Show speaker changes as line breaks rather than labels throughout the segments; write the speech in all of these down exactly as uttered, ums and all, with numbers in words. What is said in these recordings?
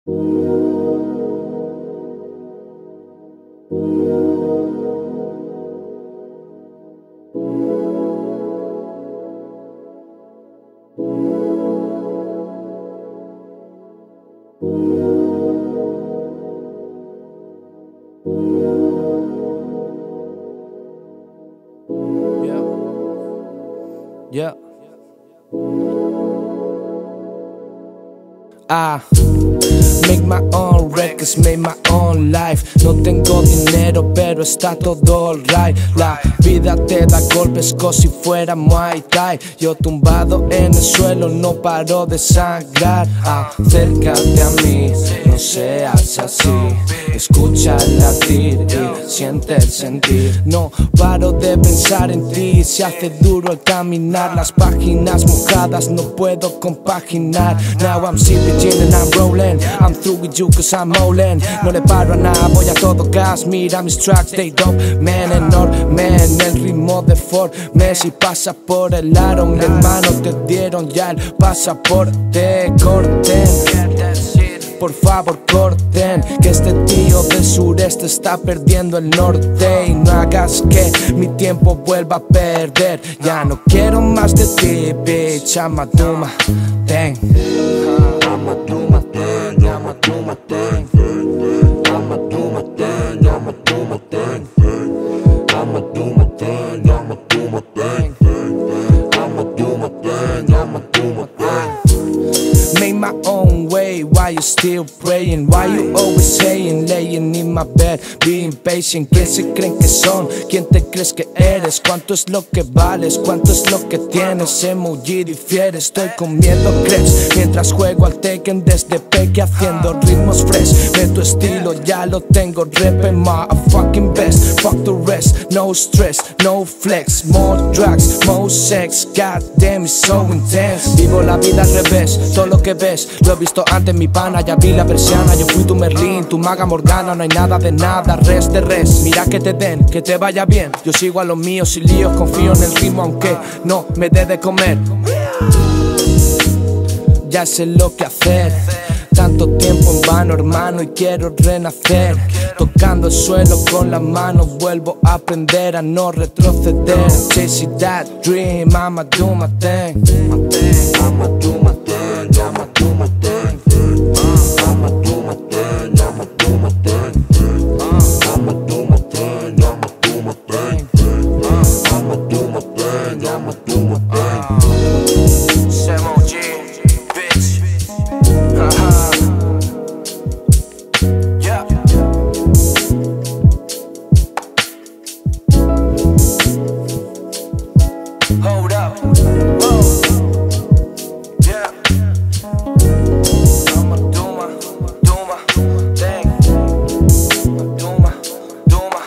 Yeah. I make my own records, make my own life. No tengo dinero, pero está todo alright. La vida te da golpes como si fuera Muay Thai. Yo tumbado en el suelo, no paro de sangrar. Acércate a mí, no seas así. Escucha el latir y siente el sentir. No paro de pensar en ti, se hace duro al caminar. Las páginas mojadas no puedo compaginar. Now I'm sipping gin and I'm rolling. I'm through with you cause I'm rolling. No le paro a nada, voy a todo gas. Mira mis tracks, they dope, man, enorme. El ritmo de Ford Messi pasa por el aro. Mi hermano te dieron ya el pasaporte. Corten, por favor corten, que este tío del sureste está perdiendo el norte. Y no hagas que mi tiempo vuelva a perder. Ya no quiero más de ti, bitch. I'm a duma, dang. I'm a duma, dang. I'm a duma, dang. I'm a duma, dang. I'm a duma, dang. I'm a duma, dang. I'm a duma, dang. I'm a duma, dang. I'm a duma, dang. Made my own way, why you still praying? Why you always saying, laying in my bed, being patient? ¿Quién se creen que son? ¿Quién te crees que eres? ¿Cuánto es lo que vales? ¿Cuánto es lo que tienes? M G difiere, estoy comiendo crepes mientras juego al Tekken desde peque haciendo ritmos fresh. De tu estilo ya lo tengo, repe my fucking best. Fuck the rest, no stress, no flex. More drugs, more sex, god damn it's so intense. Vivo la vida al revés, todo lo que ves lo he visto antes, mi pana, ya vi la persiana. Yo fui tu Merlín, tu maga Morgana. No hay nada de nada, res de res. Mira que te den, que te vaya bien. Yo sigo a lo mío sin líos, confío en el ritmo aunque no me dé de comer. Ya sé lo que hacer. Tanto tiempo en vano, hermano, y quiero renacer. Tocando el suelo con las manos, vuelvo a aprender a no retroceder. Chasing that dream, I'ma do my thing. I'ma do my thing, I'ma do my thing. I'ma do my thing, I'ma do my thing. I'ma do my thing, I'ma do my thing. I'ma do my thing, I'ma do my thing. M G, bitch. Uh-huh. Yeah. Hold up. Whoa. Yeah. I'ma do my, do my thing. Do my, do my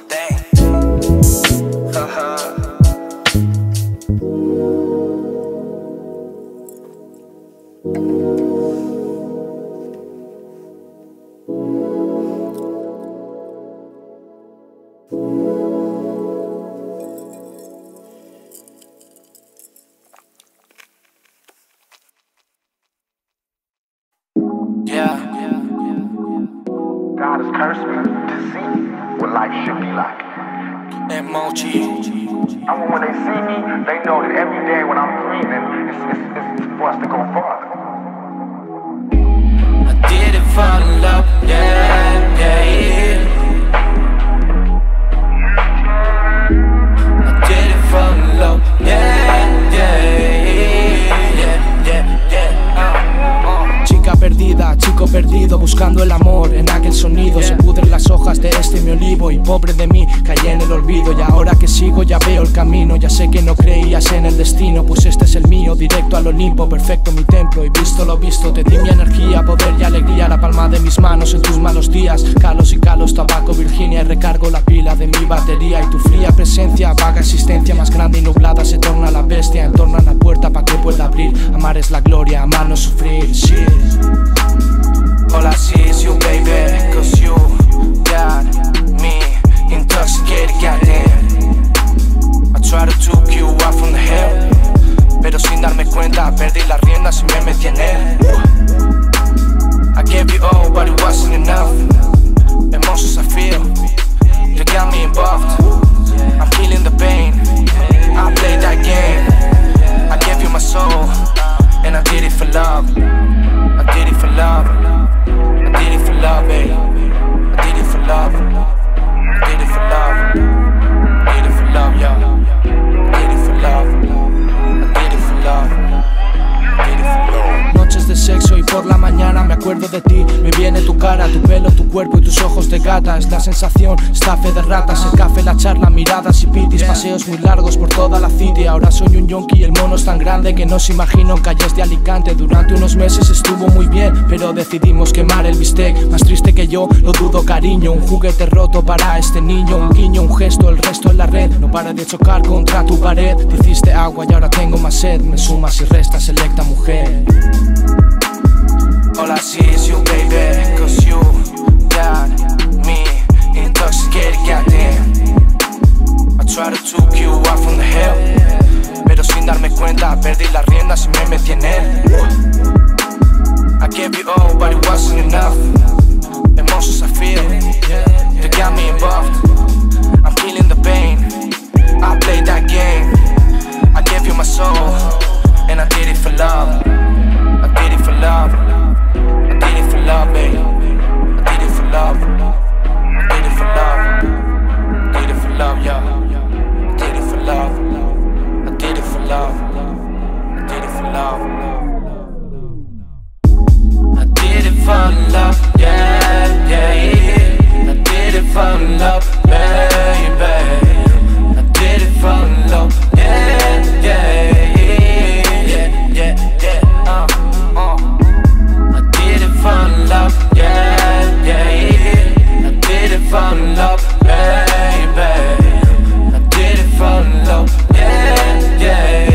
thing. Uh-huh. Yeah.
God has cursed me to see what life should be like.
M G.
I want when they see me, they know that every day when I'm breathing, it's, it's, it's for us to go farther.
I didn't fall in love, yeah, yeah. I didn't fall in love, yeah, yeah, yeah, yeah, yeah. Uh, uh. Chica perdida, chico perdido, buscando el amor en aquel sonido. Se pudren las hojas de este mi olivo y pobre de mí, caí en el olvido. Y ahora que sigo ya veo el camino. Ya sé que no creías en el destino, pues este es el mío, directo al Olimpo. Perfecto mi templo y visto lo visto. Te di mi energía, poder y alegría. La palma de mis manos en tus malos días. Calos y calos, tabaco, Virginia. Y recargo la pila de mi batería. Y tu fría presencia, vaga existencia, más grande y nublada se torna la bestia. En torno a la puerta pa' que pueda abrir. Amar es la gloria, amar no sufrir. Shit. All I see is you, baby, cause you got me intoxicated, goddamn. I try to took you out from the hell, pero sin darme cuenta perdí las riendas y me metí en él. I gave you all wasn't enough. Emotions I feel, you got me involved. I'm feeling the pain, I played that game. I gave you my soul, and I did it for love. I did it for love. I did it for love, babe. I did it for love. I did it for love. I did it for love, yeah. I did it for love. I did it for love. I did it for love. Noches de sexo y por la mañana me acuerdo de ti. Me viene tu cara, tu pelo, tu cuerpo y tus ojos de gata. Es la sensación, esta fe de ratas. El café, la charla, miradas y pitis. Paseos muy largos por toda la city. Ahora soy un yonki y el mono es tan grande que no se imagino en calles de Alicante. Durante unos meses estuvo muy bien, pero decidimos quemar el bistec. Más triste que yo, lo dudo, cariño. Un juguete roto para este niño. Un guiño, un gesto, el resto en la red. No para de chocar contra tu pared. Te hiciste agua y ahora tengo más sed. Me sumas y restas, selecta mujer. All I see is you, baby, cause you got me intoxicated, goddamn. I try to took you out from the hell, pero sin darme cuenta perdí las riendas y me metí en él. I gave you all, but it wasn't enough. Emotions I feel, you got me involved. I'm feeling the pain, I played that game. I gave you my soul, and I did it for love. I did it for love. I did it for love, babe. I did it for love. I did it for love. I did it for love, yeah. I did it for love. I did it for love. I did it for love. I did it for love, yeah, yeah. I did it for love, baby. I did it for love, yeah, yeah, yeah, yeah, yeah. Uh, uh. I did it for love, yeah, yeah. I did it for love, baby. I did it for love, yeah, yeah.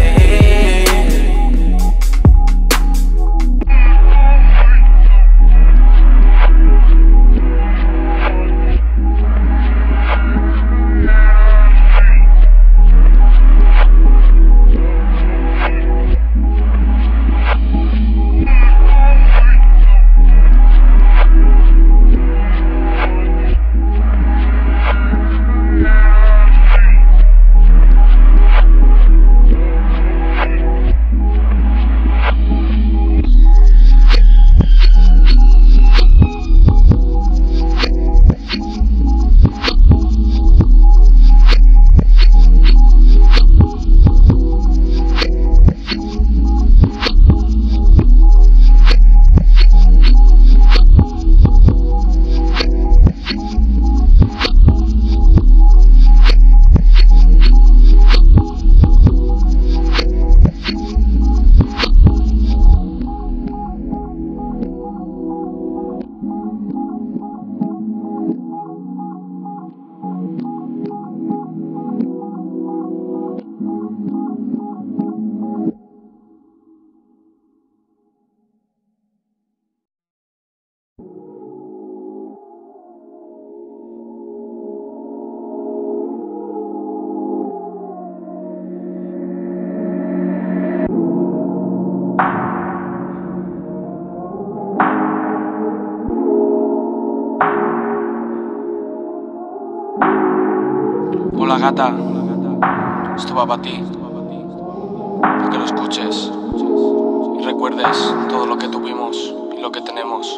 Hola gata, esto va para ti, para que lo escuches y recuerdes todo lo que tuvimos y lo que tenemos.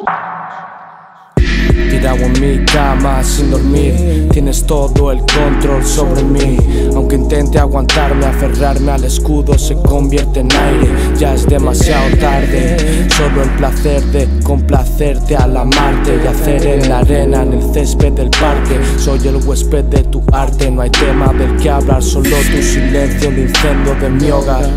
Tirado en mi cama sin dormir, tienes todo el control sobre mí. Aunque intente aguantarme, aferrarme al escudo se convierte en aire. Ya es demasiado tarde, solo el placer de complacerte al amarte y hacer en la arena, en el césped del parque. Soy el huésped de tu arte, no hay tema del que hablar, solo tu silencio, el incendio de mi hogar.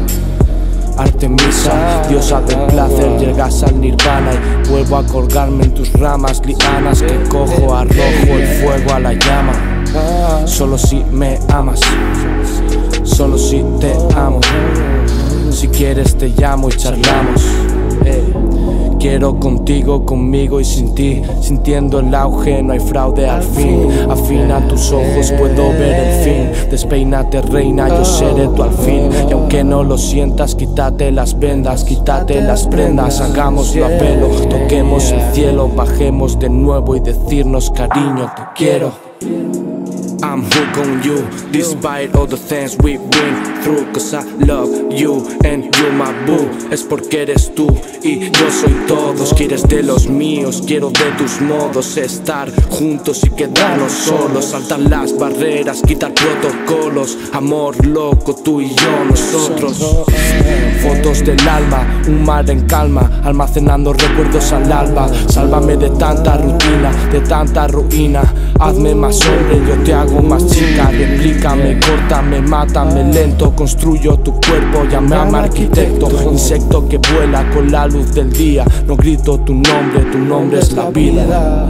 Artemisa, diosa del placer, llegas al nirvana y vuelvo a colgarme en tus ramas, lianas que cojo, arrojo el fuego a la llama. Solo si me amas, solo si te amo. Si quieres te llamo y charlamos. eh. quiero contigo, conmigo y sin ti. Sintiendo el auge, no hay fraude al fin. Afina tus ojos, puedo ver el fin. Despeínate reina, yo seré tu alfil. Y aunque no lo sientas, quítate las vendas, quítate las prendas. Hagámoslo a pelo, toquemos el cielo. Bajemos de nuevo y decirnos cariño, te quiero. I'm hooked on you, despite all the things we've been through. Cause I love you and you're my boo. Es porque eres tú y yo soy todos. Quieres de los míos, quiero de tus modos. Estar juntos y quedarnos solos. Saltar las barreras, quitar protocolos. Amor loco, tú y yo, nosotros. Fotos del alma, un mar en calma, almacenando recuerdos al alba. Sálvame de tanta rutina, de tanta ruina. Hazme más hombre, yo te hago más chica. Replícame, córtame, mátame lento. Construyo tu cuerpo, llámame arquitecto. Insecto que vuela con la luz del día. No grito tu nombre, tu nombre es la vida.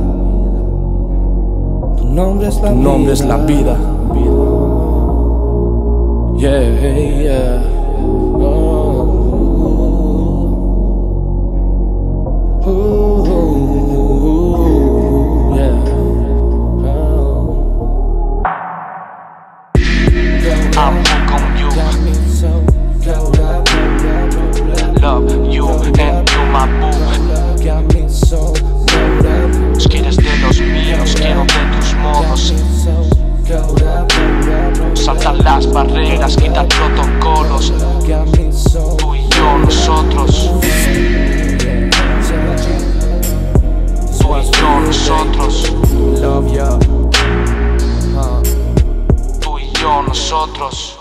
Tu nombre es la vida. Tu nombre es la vida. Yeah, yeah. Oh. Ooh, yeah. Oh.
I'm hooked on you. Love you and you my boo. Quieres de los míos, quiero de tus modos. Saltar las barreras, quitar protocolos. Tú y yo, nosotros. Tú y yo, nosotros. Tú y yo, nosotros.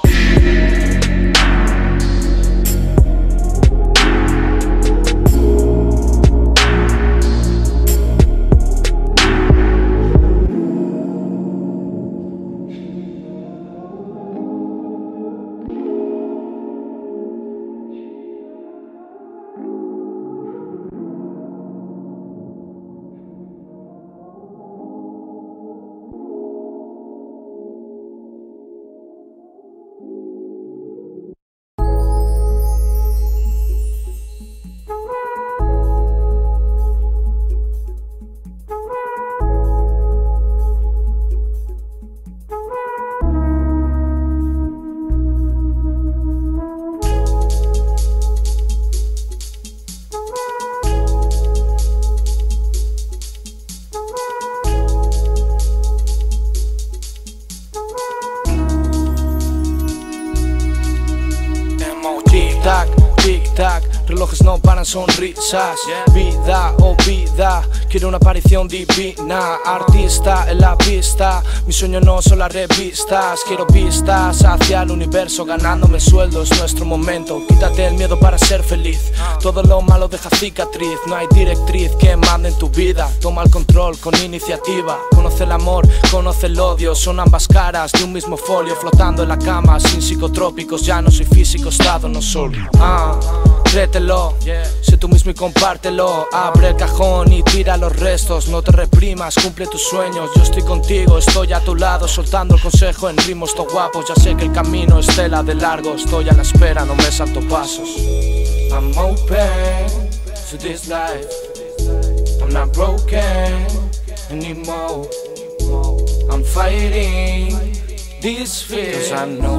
Tic-tac, tic-tac, relojes no paran, sonrisas. Vida, oh vida, quiero una aparición divina. Artista en la pista, mi sueño no son las revistas. Quiero vistas hacia el universo, ganándome sueldos, nuestro momento. Quítate el miedo para ser feliz, todo lo malo deja cicatriz. No hay directriz que mande en tu vida, toma el control con iniciativa. Conoce el amor, conoce el odio, son ambas caras de un mismo folio. Flotando en la cama, sin psicotrópicos, ya no soy físico, estado no solo. Ah, créetelo, sé tú mismo y compártelo. Abre el cajón y tira los restos, no te reprimas, cumple tus sueños. Yo estoy contigo, estoy a tu lado, soltando el consejo en ritmos to guapos. Ya sé que el camino es tela de largo, estoy a la espera, no me salto pasos. I'm open to this life, I'm not broken anymore. I'm fighting these fears, I know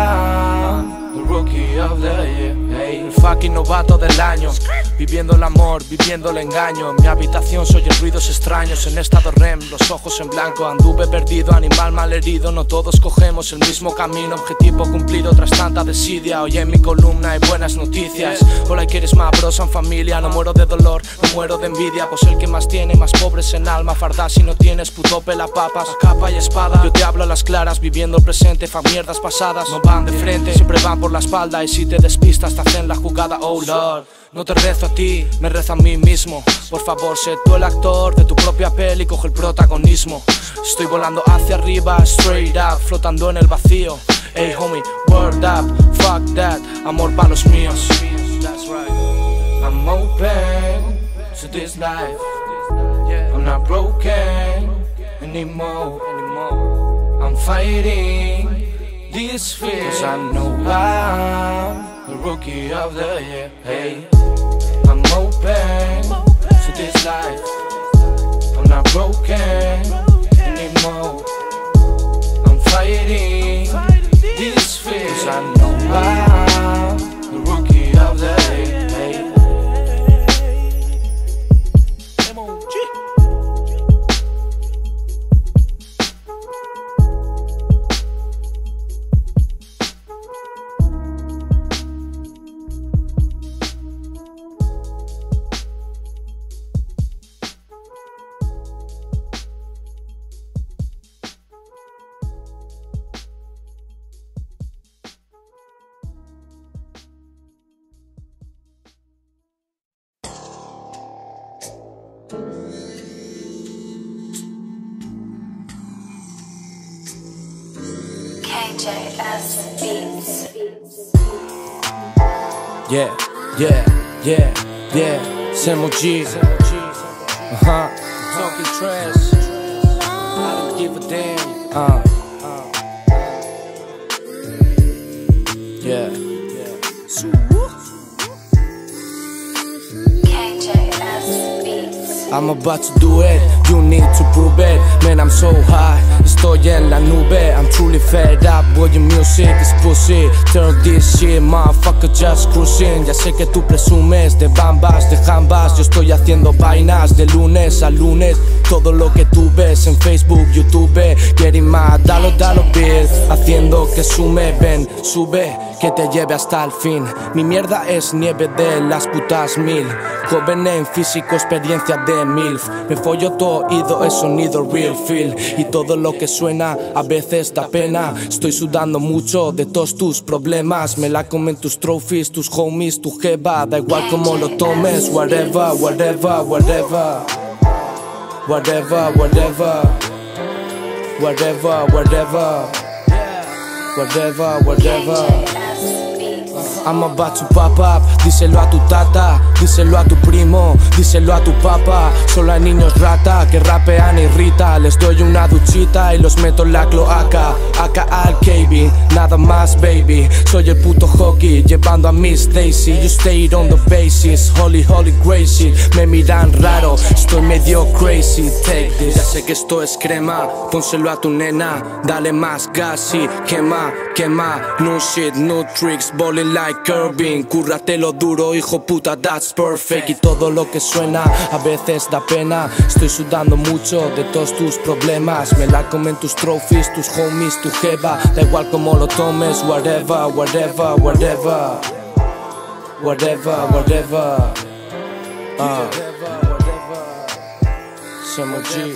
I'm the rookie of the year. Hey, el fucking novato del año, viviendo el amor, viviendo el engaño. En mi habitación se oyen ruidos extraños, en estado REM, los ojos en blanco. Anduve perdido, animal malherido, no todos cogemos el mismo camino. Objetivo cumplido tras tanta desidia. Hoy en mi columna hay buenas noticias. Hola, quieres más bros en familia. No muero de dolor, no muero de envidia, pues el que más tiene, más pobres en alma. Farda si no tienes, puto pela papas, capa y espada. Yo te hablo a las claras, viviendo el presente. Fa mierdas pasadas, no van de frente, siempre van por la espalda. Y si te despistas te hacen la jugada, oh lord. No te rezo a ti, me rezo a mí mismo. Por favor, sé tú el actor de tu propia peli, coge el protagonismo. Estoy volando hacia arriba, straight up, flotando en el vacío. Hey homie, word up, fuck that, amor pa' los míos. That's right. I'm open to this life, I'm not broken anymore. I'm fighting these fears, I know I'm the rookie of the year. Hey, I'm open pain to this life. I'm not broken anymore. I'm fighting these fears. I know I'm the rookie of the day.
K J S Beats.
Yeah, yeah, yeah, yeah. Samo G. Uh huh. Talking trash. I don't give a damn. Uh. Yeah.
K J S Beats.
I'm about to do it, you need to prove it. Man, I'm so high, estoy en la nube. I'm truly fed up, boy, your music is pussy. Turn this shit, motherfucker, just cruising. Ya sé que tú presumes de bambas, de jambas. Yo estoy haciendo vainas de lunes a lunes. Todo lo que tú ves en Facebook, YouTube, getting my dollar dollar bill, haciendo que sume, ven, sube, que te lleve hasta el fin. Mi mierda es nieve de las putas mil. Joven en físico, experiencia de milf. Me follo todo oído, es sonido real feel. Y todo lo que suena a veces da pena. Estoy sudando mucho de todos tus problemas. Me la comen tus trophies, tus homies, tu jeva. Da igual como lo tomes, whatever, whatever, whatever. Whatever, whatever. Whatever, whatever. Whatever, whatever. I'm about to pop up, díselo a tu tata, díselo a tu primo, díselo a tu papá. Solo hay niños rata que rapean y rita. Les doy una duchita y los meto en la cloaca. Acá al K B, nada más baby. Soy el puto hockey, llevando a Miss Daisy. You stayed on the basis, holy holy crazy. Me miran raro, estoy medio crazy. Take this, ya sé que esto es crema. Pónselo a tu nena, dale más gas y quema, quema. No shit, no tricks, bowling like Irving. Cúrratelo duro, hijo puta, that's perfect. Y todo lo que suena a veces da pena. Estoy sudando mucho de todos tus problemas. Me la comen tus trophies, tus homies, tu jeva. Da igual como lo tomes, whatever, whatever, whatever. Whatever, whatever. Uh. Samo G.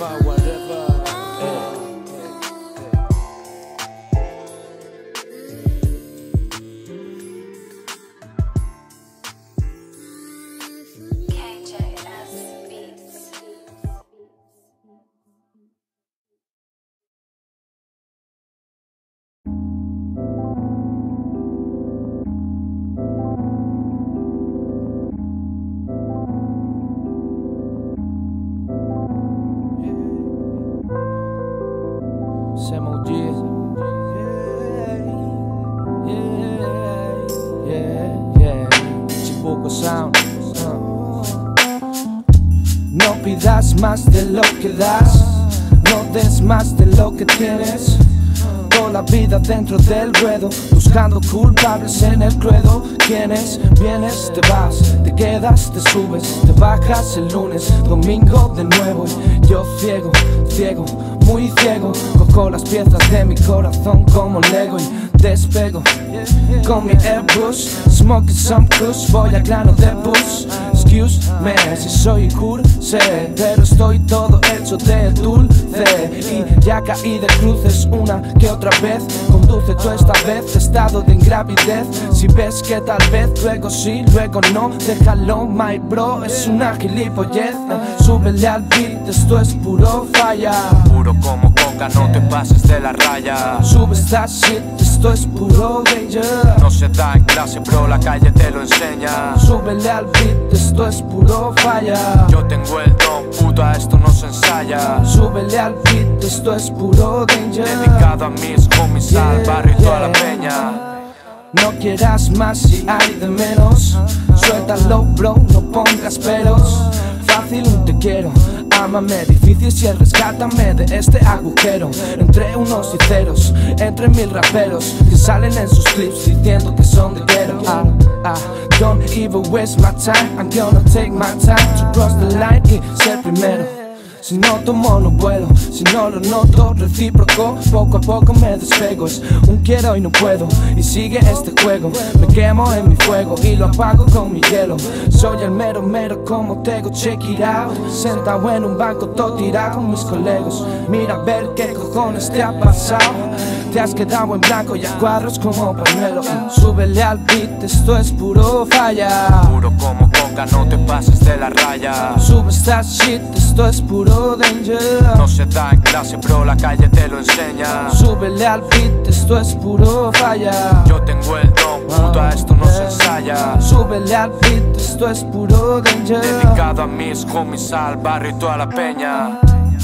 Samo G. Yeah, yeah, yeah. Chibuco Sound. Uh. No pidas más de lo que das, no des más de lo que tienes. Toda la vida dentro del ruedo, buscando culpables en el credo. ¿Quiénes? Vienes, te vas, te quedas, te subes, te bajas el lunes, domingo de nuevo. Y yo ciego, ciego, muy ciego. Cojo las piezas de mi corazón como Lego y despego con mi Airbus, smoking some cruise. Voy al grano de bus. Excuse me si soy curse, pero estoy todo hecho de dulce. Y ya caí de cruces una que otra vez. Conduce tú esta vez, estado de ingravidez. Si ves que tal vez, luego sí, luego no. Déjalo, my bro, es una gilipollez. Súbele al beat, esto es puro falla.
Puro como coca, no te pases de la raya.
Sube esta shit, esto es puro danger.
No se da en clase, bro, la calle te lo enseña.
Súbele al beat, esto es puro falla.
Yo tengo el don, puto, a esto no se ensaya.
Súbele al beat, esto es puro danger.
Dedicado a mis homies,
Yeah,
al barrio y toda la
yeah.
peña.
No quieras más si hay de menos. Suéltalo, bro, no pongas peros. Fácil un te quiero, ámame, difícil si el rescátame de este agujero. Entre unos y ceros, entre mil raperos que salen en sus clips diciendo que son de quiero. Ah, ah, don't even waste my time, I'm gonna take my time to cross the line y ser primero. Si no tomo no vuelo, si no lo noto recíproco, poco a poco me despego. Es un quiero y no puedo, y sigue este juego. Me quemo en mi fuego y lo apago con mi hielo. Soy el mero mero como Tego, check it out. Sentado en un banco todo tirado con mis colegas. Mira a ver qué cojones te ha pasado. Te has quedado en blanco y a cuadros como pañuelo. Súbele al beat, esto es puro falla.
Puro como coca, no te pases de la raya.
Sube esta shit, esto es puro danger.
No se da en clase, bro, la calle te lo enseña.
Súbele al beat, esto es puro falla.
Yo tengo el don, puto, a esto no se ensaya.
Súbele al beat, esto es puro danger.
Dedicado a mis homies, al barrio y toda la peña.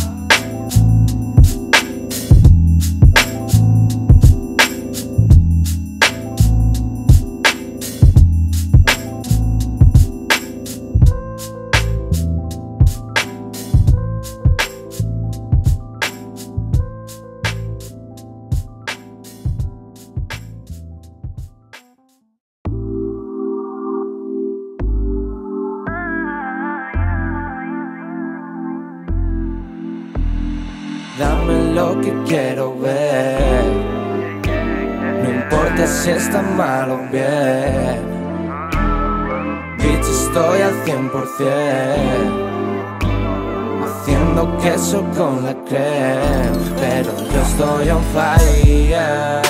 Dame lo que quiero ver. No importa si está mal o bien. Bitch, estoy al cien por cien haciendo queso con la crema. Pero yo estoy on fire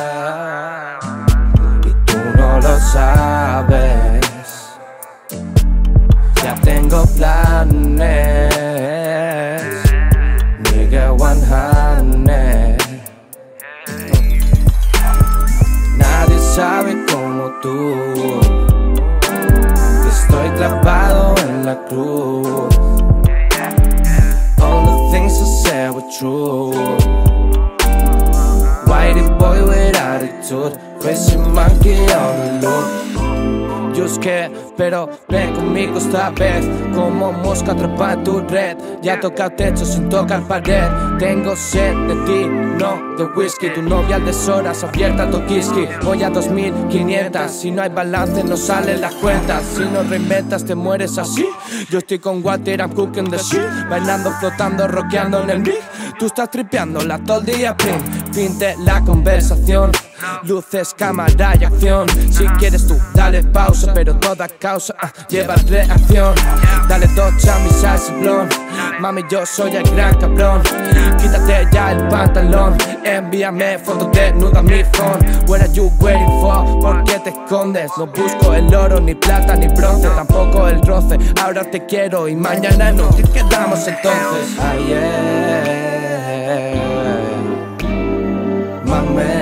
y tú no lo sabes. Ya tengo planes, nigga, one hundred. Nadie sabe como tú que estoy clavado en la cruz. All the things I said were true. Whitey boy with attitude, crazy monkey on the look. Just que, pero ven conmigo esta vez. Como mosca atrapada en tu red. Ya toca techo sin tocar pared. Tengo sed de ti, no de whisky. Tu novia al deshoras, abierta Tokiski. Voy a dos mil quinientas. Si no hay balance no salen las cuentas. Si no reinventas te mueres así. Yo estoy con water, I'm cooking the shit. Bailando, flotando, rockeando en el mic. Tú estás tripeando la todo el día, prim. Fin de la conversación. Luces, cámara y acción. Si quieres tú, dale pausa, pero toda causa ah, lleva reacción. Dale dos chamis al ciblón. Mami, yo soy el gran cabrón. Quítate ya el pantalón. Envíame fotos desnuda a mi phone. What are you waiting for? ¿Por qué te escondes? No busco el oro, ni plata, ni bronce. Tampoco el roce. Ahora te quiero y mañana no. ¿Qué quedamos entonces? Ayer, mame.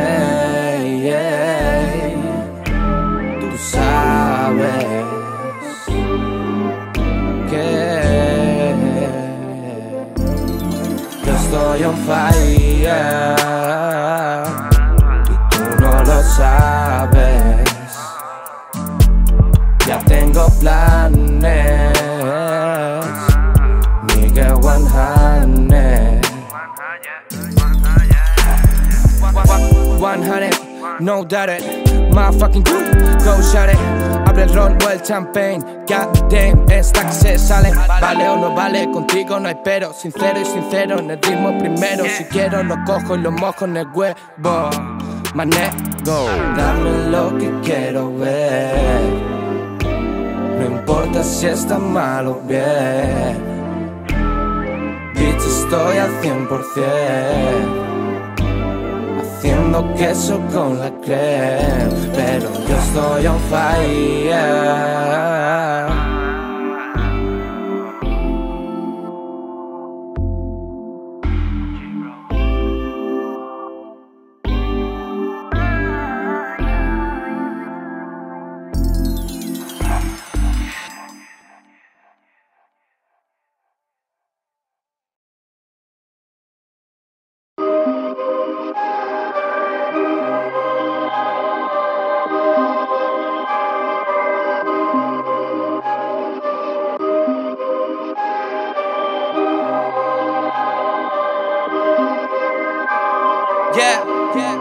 Tú sabes que yo estoy on fire y tú no lo sabes. Ya tengo planes, nigga, one hundred. one hundred, no doubt it. Motherfucking crew, go shut it. Abre el ron o el champagne. God damn, esta que se sale. Vale o no vale, contigo no hay pero. Sincero y sincero, en el ritmo primero. Si quiero lo cojo y lo mojo en el huevo. Mané, go. Dame lo que quiero ver. No importa si está mal o bien. Bitch, estoy al cien por cien haciendo queso con la crema. Pero yo estoy on fire. yeah, yeah.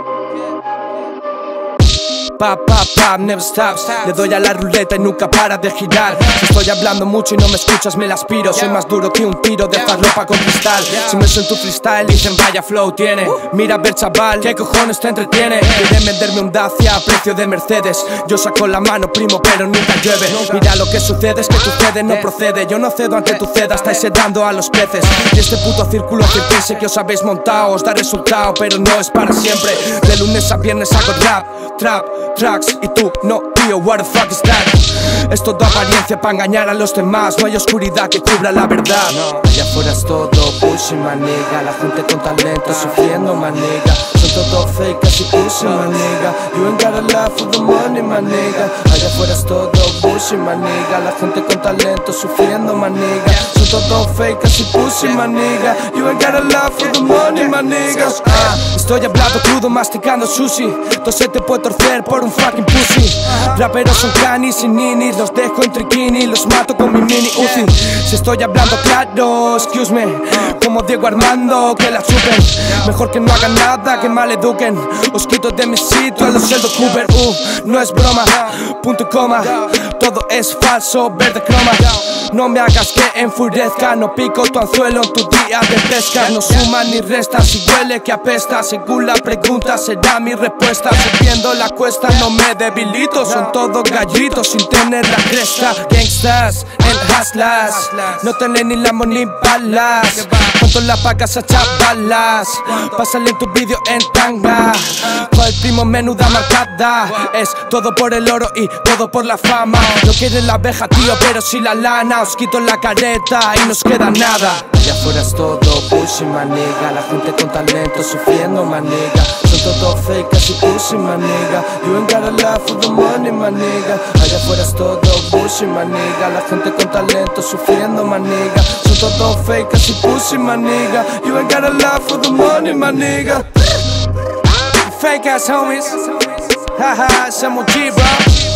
Pap, pap, pap, never stops. Le doy a la ruleta y nunca para de girar. Si estoy hablando mucho y no me escuchas, me la aspiro. Soy más duro que un tiro de farlopa con cristal. Si me suelto tu freestyle, dicen vaya flow tiene. Mira a ver chaval, ¿qué cojones te entretiene? Quieren venderme un Dacia a precio de Mercedes. Yo saco la mano, primo, pero nunca llueve. Mira lo que sucede, es que tu cede no procede. Yo no cedo ante tu ceda, estáis sedando a los peces. Y este puto círculo que piense que os habéis montado os da resultado, pero no es para siempre. De lunes a viernes hago rap, trap, tracks y tú no, tío, what the fuck is that? Es todo apariencia para engañar a los demás. No hay oscuridad que cubra la verdad. No, allá afuera es todo bullshit, maniga. La gente con talento sufriendo, maniga. Son todo fake, casi pussy, maniga. You ain't got a lot for the money, maniga. Allá afuera es todo bullshit, maniga. La gente con talento sufriendo, maniga. Son todo fake, casi pussy, maniga. You ain't got a lot for the money, maniga. Ah, estoy hablando crudo, masticando sushi. Entonces te puede torcer por un fucking pussy. Raperos son canis y ninis, los dejo en triquini, los mato con mi mini Uzi. Si estoy hablando claro, excuse me, como Diego Armando, que la chupen. Mejor que no hagan nada, que maleduquen. Os quito de mi sitio a los Sheldon Cooper. Uh, no es broma, punto y coma. Todo es falso, verde croma. No me hagas que enfurezca, no pico tu anzuelo en tu día de pesca. No suma ni resta, si huele que apesta. Según la pregunta será mi respuesta. Subiendo la cuesta no me debilito. Son todos gallitos sin tener la cresta. Gangsters en hustlas, no tienen ni lamo ni balas. Cuánto la pagas a chavalas, pásale en tu vídeo en tanga. Con el primo menuda marcada. Es todo por el oro y todo por la fama. No quieren la abeja, tío, pero si la lana. Os quito la careta y nos queda nada. Allá afuera es todo bullshit, maniga. La gente con talento sufriendo, maniga. Son todo fake, casi pussy, maniga. You ain't got a lot for the money, maniga. Allá afuera es todo bullshit, maniga. La gente con talento sufriendo, maniga. Son todo fake, casi pussy, maniga. You ain't got a lot for the money, maniga. Fake ass homies. Haha, somos G, bro.